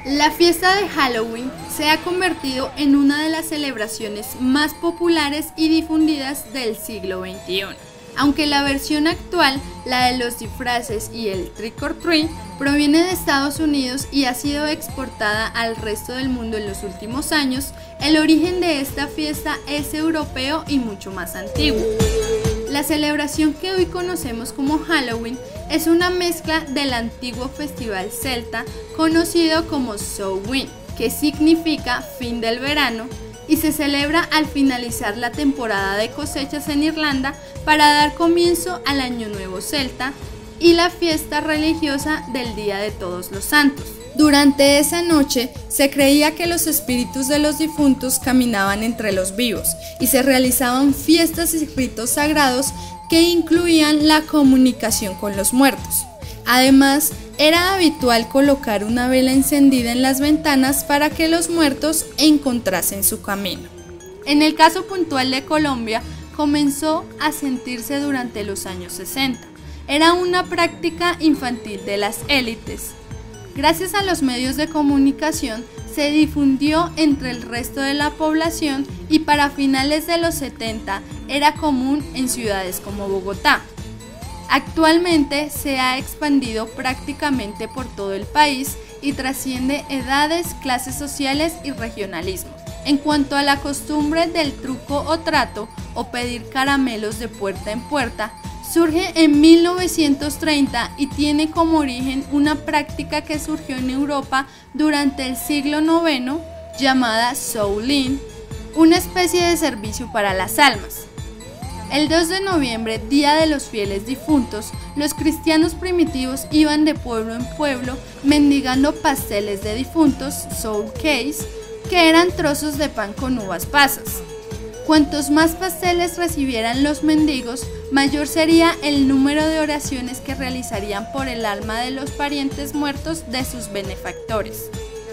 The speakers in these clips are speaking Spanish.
La fiesta de Halloween se ha convertido en una de las celebraciones más populares y difundidas del siglo XXI. Aunque la versión actual, la de los disfraces y el trick or treat, proviene de Estados Unidos y ha sido exportada al resto del mundo en los últimos años, el origen de esta fiesta es europeo y mucho más antiguo. La celebración que hoy conocemos como Halloween es una mezcla del antiguo festival celta conocido como Samhain, que significa fin del verano, y se celebra al finalizar la temporada de cosechas en Irlanda para dar comienzo al Año Nuevo Celta y la fiesta religiosa del Día de Todos los Santos. Durante esa noche se creía que los espíritus de los difuntos caminaban entre los vivos y se realizaban fiestas y ritos sagrados que incluían la comunicación con los muertos. Además, era habitual colocar una vela encendida en las ventanas para que los muertos encontrasen su camino. En el caso puntual de Colombia, comenzó a sentirse durante los años 60. Era una práctica infantil de las élites. Gracias a los medios de comunicación, se difundió entre el resto de la población y para finales de los 70 era común en ciudades como Bogotá. Actualmente se ha expandido prácticamente por todo el país y trasciende edades, clases sociales y regionalismo. En cuanto a la costumbre del truco o trato o pedir caramelos de puerta en puerta, surge en 1930 y tiene como origen una práctica que surgió en Europa durante el siglo IX llamada Samhain, una especie de servicio para las almas. El 2 de noviembre, Día de los Fieles Difuntos, los cristianos primitivos iban de pueblo en pueblo mendigando pasteles de difuntos, soul cakes, que eran trozos de pan con uvas pasas. Cuantos más pasteles recibieran los mendigos, mayor sería el número de oraciones que realizarían por el alma de los parientes muertos de sus benefactores.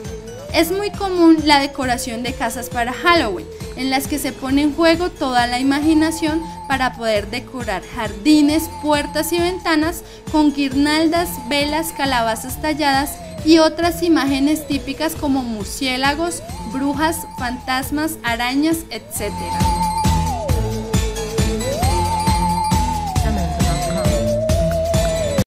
Es muy común la decoración de casas para Halloween, en las que se pone en juego toda la imaginación para poder decorar jardines, puertas y ventanas con guirnaldas, velas, calabazas talladas y otras imágenes típicas como murciélagos, brujas, fantasmas, arañas, etc.